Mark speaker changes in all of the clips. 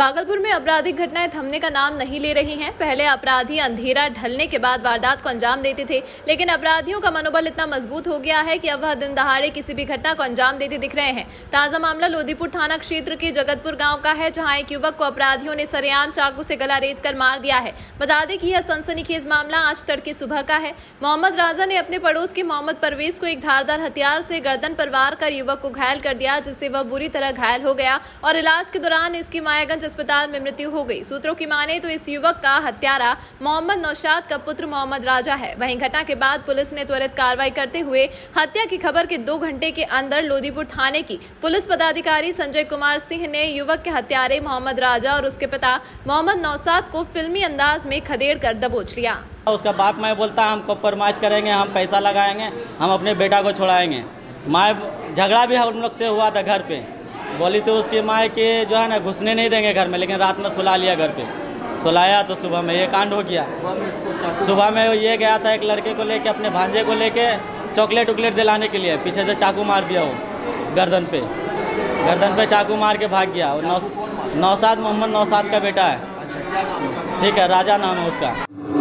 Speaker 1: भागलपुर में आपराधिक घटनाएं थमने का नाम नहीं ले रही हैं। पहले अपराधी अंधेरा ढलने के बाद वारदात को अंजाम देते थे, लेकिन अपराधियों का मनोबल इतना मजबूत हो गया है कि अब वह दिन दहाड़े किसी भी घटना को अंजाम देते दिख रहे हैं। ताजा मामला लोदीपुर थाना क्षेत्र के जगतपुर गांव का है, जहां एक युवक को अपराधियों ने सरेआम चाकू से गला रेत कर मार दिया है। बता दें कि यह सनसनीखेज मामला आज तड़के सुबह का है। मोहम्मद राजा ने अपने पड़ोस के मोहम्मद परवेज को एक धारदार हथियार से गर्दन पर वार कर युवक को घायल कर दिया, जिससे वह बुरी तरह घायल हो गया और इलाज के दौरान इसकी मायागंज अस्पताल में मृत्यु हो गई। सूत्रों की माने तो इस युवक का हत्यारा मोहम्मद नौशाद का पुत्र मोहम्मद राजा है। वहीं घटना के बाद पुलिस ने त्वरित कार्रवाई करते हुए हत्या की खबर के 2 घंटे के अंदर लोदीपुर थाने की पुलिस पदाधिकारी संजय कुमार सिंह ने युवक के हत्यारे मोहम्मद राजा और उसके पिता मोहम्मद नौशाद को फिल्मी अंदाज में खदेड़ कर दबोच लिया।
Speaker 2: उसका बाप मैं बोलता हम कॉम्प्रोमाइज करेंगे, हम पैसा लगाएंगे, हम अपने बेटा को छुड़ाएंगे। माँ झगड़ा भी हम लोग से हुआ था घर पे, बोली तो उसकी माँ के जो है ना घुसने नहीं देंगे घर में, लेकिन रात में सुला लिया घर पे। सुलाया तो सुबह में ये कांड हो गया। सुबह में ये गया था एक लड़के को लेके, अपने भांजे को लेके चॉकलेट उकलेट दिलाने के लिए, पीछे से चाकू मार दिया वो गर्दन पे चाकू मार के भाग गया। नौशाद मोहम्मद नौशाद का बेटा है, ठीक है, राजा नाम है उसका।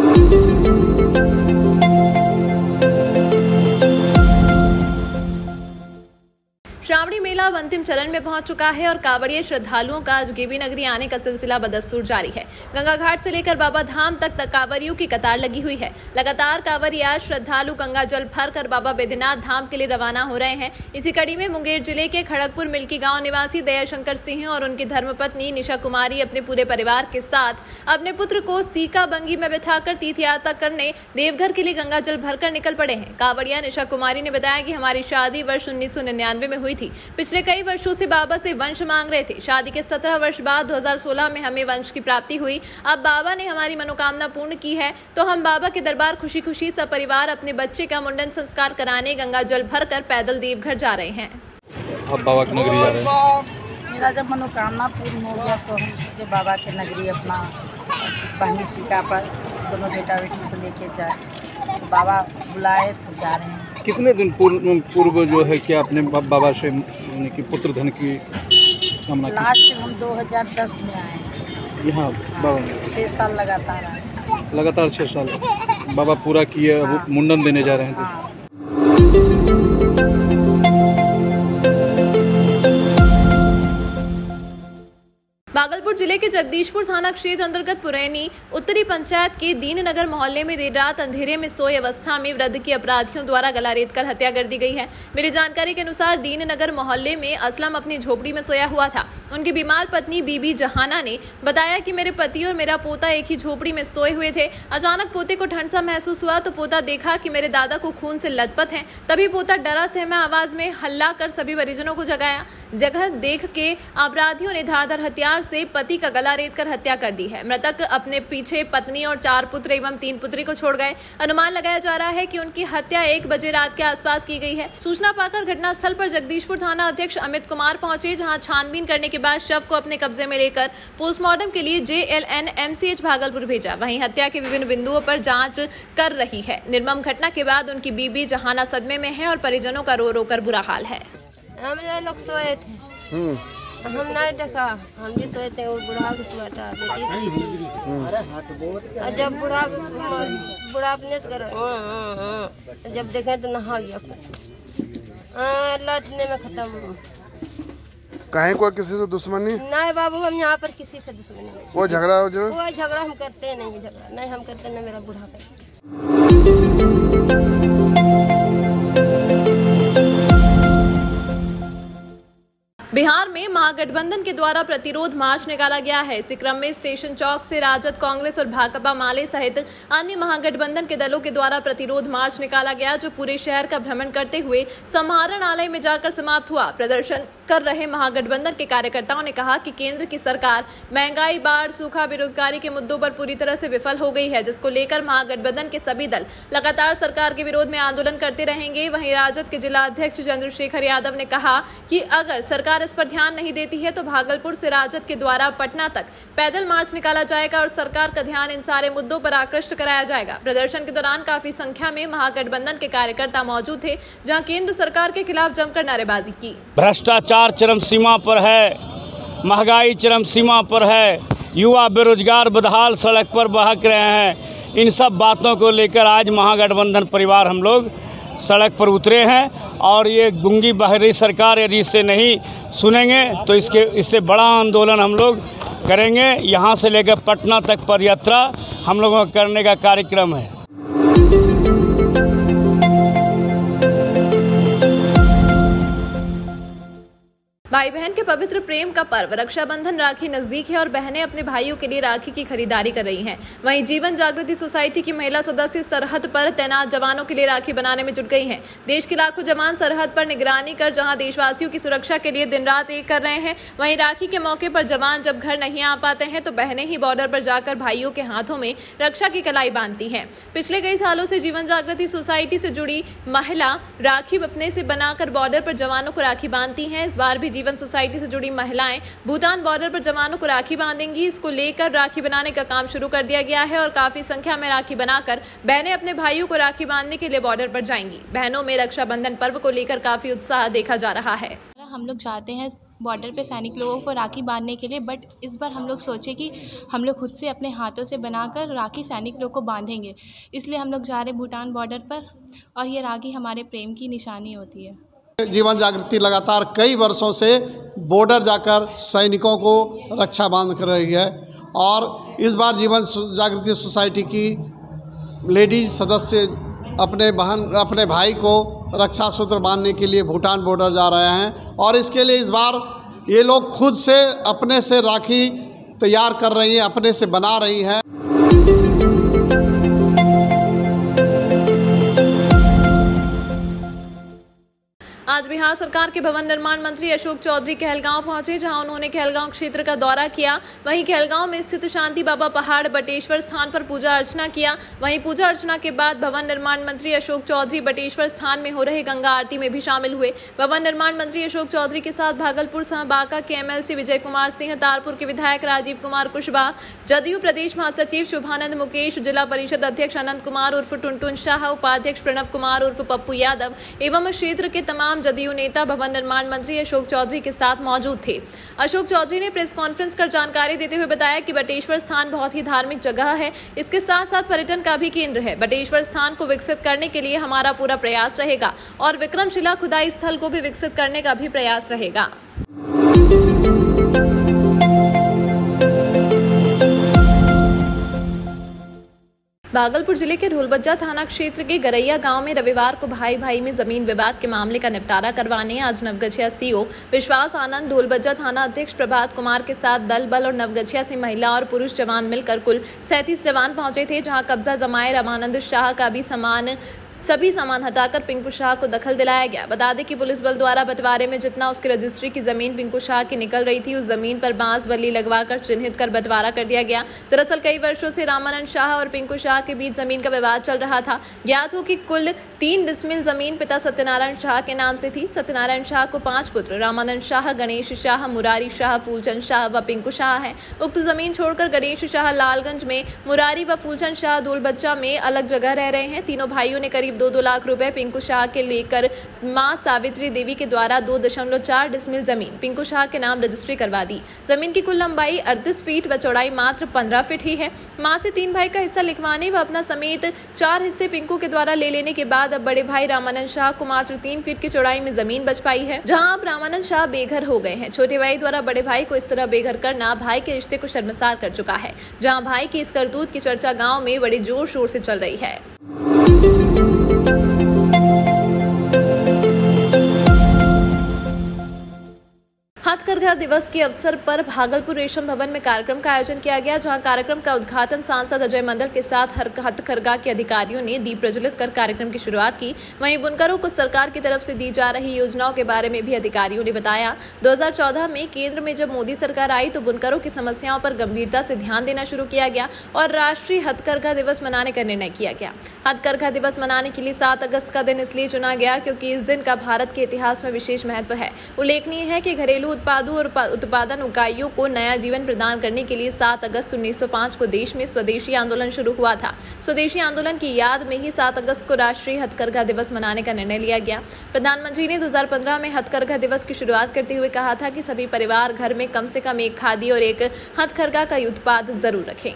Speaker 1: श्रावणी मेला अब अंतिम चरण में पहुंच चुका है और कांवड़िए श्रद्धालुओं का आज गेबी नगरी आने का सिलसिला बदस्तूर जारी है। गंगा घाट से लेकर बाबा धाम तक कांवड़ियों की कतार लगी हुई है। लगातार कांवड़िया श्रद्धालु गंगा जल भरकर बाबा बैद्यनाथ धाम के लिए रवाना हो रहे हैं। इसी कड़ी में मुंगेर जिले के खड़गपुर मिल्की गांव निवासी दयाशंकर सिंह और उनकी धर्मपत्नी निशा कुमारी अपने पूरे परिवार के साथ अपने पुत्र को सीका बंगी में बैठाकर तीर्थ यात्रा करने देवघर के लिए गंगा जल भरकर निकल पड़े हैं। कांवड़िया निशा कुमारी ने बताया कि हमारी शादी वर्ष 1999 में हुई थी। पिछले कई वर्षों से बाबा से वंश मांग रहे थे। शादी के 17 वर्ष बाद 2016 में हमें वंश की प्राप्ति हुई। अब बाबा ने हमारी मनोकामना पूर्ण की है, तो हम बाबा के दरबार खुशी खुशी सब परिवार अपने बच्चे का मुंडन संस्कार कराने गंगा जल भरकर पैदल देवघर जा रहे हैं।
Speaker 3: अब बाबा की नगरी जा रहे हैं।
Speaker 4: मेरा जब मनोकामना पूर्ण हो गया तो हम सोचे बाबा के नगरी अपना बहनी सीका पर दोनों बेटा बेटी को लेके जाए। तो बाबा बुलाए तो जा रहे हैं।
Speaker 3: कितने दिन पूर्व जो है कि आपने बाबा से यानी कि पुत्र धन की कामना की?
Speaker 4: लास्ट हम 2010 में आए यहाँ।
Speaker 3: बाबा
Speaker 4: 6 साल लगातार आए।
Speaker 3: लगातार 6 साल बाबा पूरा किए। अब
Speaker 4: हाँ।
Speaker 3: मुंडन देने जा रहे हैं।
Speaker 4: हाँ।
Speaker 1: भागलपुर जिले के जगदीशपुर थाना क्षेत्र अंतर्गत पुरैनी उत्तरी पंचायत के दीननगर मोहल्ले में देर रात अंधेरे में सोई अवस्था में वृद्ध की अपराधियों द्वारा गला रेत कर हत्या कर दी गई है। मेरी जानकारी के अनुसार दीननगर मोहल्ले में असलम अपनी झोपड़ी में सोया हुआ था। उनकी बीमार पत्नी बीबी जहाना ने बताया कि मेरे पति और मेरा पोता एक ही झोपड़ी में सोए हुए थे। अचानक पोते को ठंड सा महसूस हुआ तो पोता देखा कि मेरे दादा को खून से लथपथ है। तभी पोता डरा सहमा आवाज में हल्ला कर सभी परिजनों को जगाया। जगह देख के अपराधियों ने धारदार हथियार से पति का गला रेत कर हत्या कर दी है। मृतक अपने पीछे पत्नी और 4 पुत्र एवं 3 पुत्री को छोड़ गए। अनुमान लगाया जा रहा है कि उनकी हत्या 1 बजे रात के आसपास की गई है। सूचना पाकर घटनास्थल पर जगदीशपुर थाना अध्यक्ष अमित कुमार पहुंचे, जहां छानबीन करने के बाद शव को अपने कब्जे में लेकर पोस्टमार्टम के लिए JLN MCH भागलपुर भेजा। वहीं हत्या के विभिन्न बिंदुओं पर जांच कर रही है। निर्मम घटना के बाद उनकी बीबी जहाना सदमे में है और परिजनों का रो रो कर बुरा हाल है।
Speaker 5: हम लोग सोए थे, हम नहीं देखा, हम भी सोए थे। वो बुढ़ा भी सोया था, जब बुढ़ा अपने करो जब देखे तो नहा गया। लौटने में खत्म।
Speaker 6: कहीं कोई किसी से दुश्मनी
Speaker 5: नहीं बाबू, हम यहाँ पर किसी से दुश्मनी नहीं।
Speaker 6: वो झगड़ा
Speaker 5: हम करते नहीं, झगड़ा नहीं हम करते, नहीं मेरा बुढ़ा करते।
Speaker 1: बिहार में महागठबंधन के द्वारा प्रतिरोध मार्च निकाला गया है। इसी क्रम में स्टेशन चौक से राजद, कांग्रेस और भाकपा माले सहित अन्य महागठबंधन के दलों के द्वारा प्रतिरोध मार्च निकाला गया, जो पूरे शहर का भ्रमण करते हुए समाहरणालय में जाकर समाप्त हुआ। प्रदर्शन कर रहे महागठबंधन के कार्यकर्ताओं ने कहा कि केंद्र की सरकार महंगाई, बाढ़, सूखा, बेरोजगारी के मुद्दों पर पूरी तरह से विफल हो गई है, जिसको लेकर महागठबंधन के सभी दल लगातार सरकार के विरोध में आंदोलन करते रहेंगे। वहीं राजद के जिला अध्यक्ष चंद्रशेखर यादव ने कहा कि अगर सरकार इस पर ध्यान नहीं देती है तो भागलपुर से राजद के द्वारा पटना तक पैदल मार्च निकाला जाएगा और सरकार का ध्यान इन सारे मुद्दों पर आकृष्ट कराया जाएगा। प्रदर्शन के दौरान काफी संख्या में महागठबंधन के कार्यकर्ता मौजूद थे, जहां केंद्र सरकार के खिलाफ जमकर नारेबाजी की।
Speaker 7: भ्रष्टाचार चरम सीमा पर है। महंगाई चरम सीमा पर है, युवा बेरोजगार बदहाल सड़क पर बहक रहे हैं। इन सब बातों को लेकर आज महागठबंधन परिवार हम लोग सड़क पर उतरे हैं और ये गूंगी बहरी सरकार यदि इससे नहीं सुनेंगे तो इससे बड़ा आंदोलन हम लोग करेंगे। यहाँ से लेकर पटना तक पदयात्रा हम लोगों का करने का कार्यक्रम है।
Speaker 1: भाई बहन के पवित्र प्रेम का पर्व रक्षाबंधन राखी नजदीक है और बहनें अपने भाइयों के लिए राखी की खरीदारी कर रही हैं। वहीं जीवन जागृति सोसाइटी की महिला सदस्य सरहद पर तैनात जवानों के लिए राखी बनाने में जुट गई हैं। देश के लाखों जवान सरहद पर निगरानी कर जहां देशवासियों की सुरक्षा के लिए दिन रात एक कर रहे हैं, वहीं राखी के मौके पर जवान जब घर नहीं आ पाते हैं तो बहनें ही बॉर्डर पर जाकर भाइयों के हाथों में रक्षा की कलाई बांधती हैं। पिछले कई सालों से जीवन जागृति सोसाइटी से जुड़ी महिला राखी अपने से बनाकर बॉर्डर पर जवानों को राखी बांधती हैं। इस बार भी जीवन सोसाइटी से जुड़ी महिलाएं भूटान बॉर्डर पर जवानों को राखी बांधेंगी। इसको लेकर राखी बनाने का काम शुरू कर दिया गया है और काफी संख्या में राखी बनाकर बहनें अपने भाइयों को राखी बांधने के लिए बॉर्डर पर जाएंगी। बहनों में रक्षाबंधन पर्व को लेकर काफी उत्साह देखा जा रहा है।
Speaker 8: हम लोग चाहते हैं बॉर्डर पे सैनिक लोगों को राखी बांधने के लिए, बट इस बार हम लोग सोचे कि हम लोग खुद से अपने हाथों से बनाकर राखी सैनिक लोग को बांधेंगे, इसलिए हम लोग जा रहे भूटान बॉर्डर पर और ये राखी हमारे प्रेम की निशानी होती है।
Speaker 9: जीवन जागृति लगातार कई वर्षों से बॉर्डर जाकर सैनिकों को रक्षा बांध कर रही है और इस बार जीवन जागृति सोसाइटी की लेडीज सदस्य अपने भाई को रक्षा सूत्र बांधने के लिए भूटान बॉर्डर जा रहे हैं और इसके लिए इस बार ये लोग खुद से अपने से राखी तैयार कर रही हैं, अपने से बना रही हैं।
Speaker 1: आज बिहार सरकार के भवन निर्माण मंत्री अशोक चौधरी कहलगांव पहुंचे, जहां उन्होंने कहलगांव क्षेत्र का दौरा किया। वहीं कहलगांव में स्थित शांति बाबा पहाड़ बटेश्वर स्थान पर पूजा अर्चना किया। वहीं पूजा अर्चना के बाद भवन निर्माण मंत्री अशोक चौधरी बटेश्वर स्थान में हो रहे गंगा आरती में भी शामिल हुए। भवन निर्माण मंत्री अशोक चौधरी के साथ भागलपुर बांका के MLC विजय कुमार सिंह, तारपुर के विधायक राजीव कुमार कुशवाहा, जदयू प्रदेश महासचिव शुभानंद मुकेश, जिला परिषद अध्यक्ष अनंत कुमार उर्फ टुनटुन शाह, उपाध्यक्ष प्रणब कुमार उर्फ पप्पू यादव एवं क्षेत्र के तमाम जदयू नेता भवन निर्माण मंत्री अशोक चौधरी के साथ मौजूद थे। अशोक चौधरी ने प्रेस कॉन्फ्रेंस कर जानकारी देते हुए बताया कि बटेश्वर स्थान बहुत ही धार्मिक जगह है, इसके साथ साथ पर्यटन का भी केंद्र है। बटेश्वर स्थान को विकसित करने के लिए हमारा पूरा प्रयास रहेगा और विक्रमशिला खुदाई स्थल को भी विकसित करने का भी प्रयास रहेगा। भागलपुर जिले के ढोलबज्जा थाना क्षेत्र के गरैया गांव में रविवार को भाई भाई में जमीन विवाद के मामले का निपटारा करवाने आज नवगछिया CO विश्वास आनंद, ढोलबज्जा थाना अध्यक्ष प्रभात कुमार के साथ दल बल और नवगछिया से महिला और पुरुष जवान मिलकर कुल 37 जवान पहुंचे थे, जहां कब्जा जमाए रामानंद शाह का भी सभी सामान हटाकर पिंकू शाह को दखल दिलाया गया। बता दें कि पुलिस बल द्वारा बंटवारे में जितना उसकी रजिस्ट्री की जमीन पिंकू शाह की निकल रही थी, उस जमीन पर बांस बल्ली लगवाकर चिन्हित कर बंटवारा कर दिया गया। दरअसल कई वर्षों से रामानंद शाह और पिंकू शाह के बीच जमीन का विवाद चल रहा था। ज्ञात हो कि कुल 3 डिसमिल जमीन पिता सत्यनारायण शाह के नाम से थी। सत्यनारायण शाह को 5 पुत्र रामानंद शाह, गणेश शाह, मुरारी शाह, फूलचंद शाह व पिंकू शाह है। उक्त जमीन छोड़कर गणेश शाह लालगंज में, मुरारी व फूलचंद शाह ढोलबज्जा में अलग जगह रह रहे हैं। तीनों भाइयों ने करीब 2-2 लाख रुपए पिंकू शाह के लेकर मां सावित्री देवी के द्वारा 2.4 डिसमिल जमीन पिंकू शाह के नाम रजिस्ट्री करवा दी। जमीन की कुल लंबाई 38 फीट व चौड़ाई मात्र 15 फीट ही है। मां से 3 भाई का हिस्सा लिखवाने व अपना समेत 4 हिस्से पिंकू के द्वारा ले लेने के बाद अब बड़े भाई रामानंद शाह को मात्र 3 फीट की चौड़ाई में जमीन बच पाई है, जहां अब रामानंद शाह बेघर हो गए हैं। छोटे भाई द्वारा बड़े भाई को इस तरह बेघर करना भाई के रिश्ते को शर्मसार कर चुका है, जहां भाई की इस करतूत की चर्चा गाँव में बड़े जोर शोर से चल रही है। हथकरघा दिवस के अवसर पर भागलपुर रेशम भवन में कार्यक्रम का आयोजन किया गया, जहां कार्यक्रम का उद्घाटन सांसद अजय मंडल के साथ हथकरघा के अधिकारियों ने दीप प्रज्वलित कर कार्यक्रम की शुरुआत की। वहीं बुनकरों को सरकार की तरफ से दी जा रही योजनाओं के बारे में भी अधिकारियों ने बताया। 2014 में केंद्र में जब मोदी सरकार आई तो बुनकरों की समस्याओं पर गंभीरता से ध्यान देना शुरू किया गया और राष्ट्रीय हथकरघा दिवस मनाने का निर्णय किया गया। हथकरघा दिवस मनाने के लिए 7 अगस्त का दिन इसलिए चुना गया क्योंकि इस दिन का भारत के इतिहास में विशेष महत्व है। उल्लेखनीय है कि घरेलू उत्पादों और और उत्पादन इकाइयों को नया जीवन प्रदान करने के लिए 7 अगस्त 1905 को देश में स्वदेशी आंदोलन शुरू हुआ था। स्वदेशी आंदोलन की याद में ही 7 अगस्त को राष्ट्रीय हथकरघा दिवस मनाने का निर्णय लिया गया। प्रधानमंत्री ने 2015 में हथकरघा दिवस की शुरुआत करते हुए कहा था कि सभी परिवार घर में कम से कम एक खादी और एक हथकरघा का उत्पाद जरूर रखें।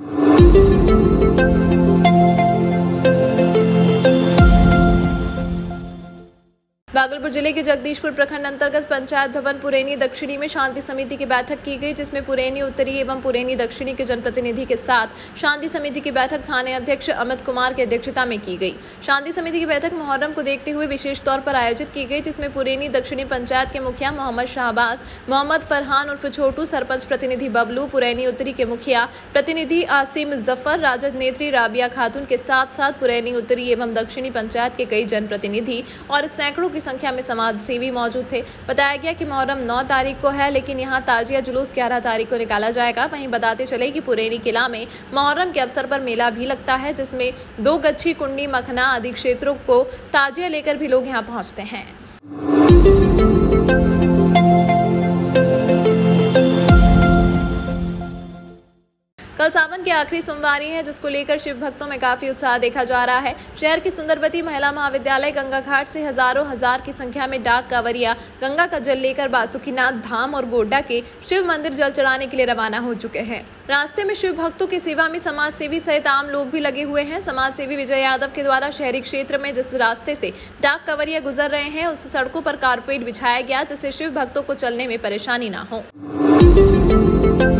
Speaker 1: भागलपुर जिले के जगदीशपुर प्रखंड अंतर्गत पंचायत भवन पुरैनी दक्षिणी में शांति समिति की बैठक की गई, जिसमें पुरैनी उत्तरी एवं पुरैनी दक्षिणी के जनप्रतिनिधि के साथ शांति समिति की बैठक थाने अध्यक्ष अमित कुमार की अध्यक्षता में की गई। शांति समिति की बैठक मुहर्रम को देखते हुए विशेष तौर पर आयोजित की गई, जिसमें पुरैनी दक्षिणी पंचायत के मुखिया मोहम्मद शाहबाज, मोहम्मद फरहान उर्फ छोटू, सरपंच प्रतिनिधि बबलू, पुरैनी उत्तरी के मुखिया प्रतिनिधि आसिम जफर, राजद नेत्री राबिया खातून के साथ साथ पुरैनी उत्तरी एवं दक्षिणी पंचायत के कई जनप्रतिनिधि और सैकड़ों की संख्या में समाज सेवी मौजूद थे। बताया गया कि मुहर्रम 9 तारीख को है, लेकिन यहां ताजिया जुलूस 11 तारीख को निकाला जाएगा। वहीं बताते चले कि पुरैनी किला में मुहर्रम के अवसर पर मेला भी लगता है, जिसमें 2 गच्छी, कुंडी, मखना आदि क्षेत्रों को ताजिया लेकर भी लोग यहां पहुंचते हैं। कल सावन की आखिरी सोमवारी है, जिसको लेकर शिव भक्तों में काफी उत्साह देखा जा रहा है। शहर की सुंदरवती महिला महाविद्यालय गंगा घाट से हजार की संख्या में डाक कांवरिया गंगा का जल लेकर बासुकीनाथ धाम और गोड्डा के शिव मंदिर जल चढ़ाने के लिए रवाना हो चुके हैं। रास्ते में शिव भक्तों की सेवा में समाज सेवी सहित आम लोग भी लगे हुए हैं। समाज सेवी विजय यादव के द्वारा शहरी क्षेत्र में जिस रास्ते से डाक कांवरिया गुजर रहे हैं, उस सड़कों पर कारपेट बिछाया गया, जिससे शिव भक्तों को चलने में परेशानी न हो।